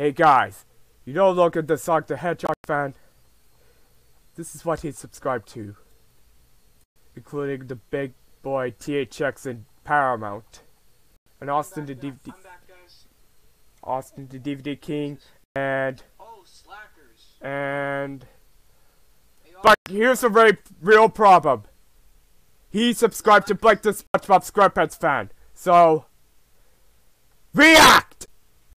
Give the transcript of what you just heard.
Hey guys, you know look at the Sonic the Hedgehog fan? This is what he's subscribed to. Including the big boy THX and Paramount. And Austin the DVD Austin the DVD King and but here's a very real problem. He subscribed to Blake the SpongeBob SquarePants fan. So react!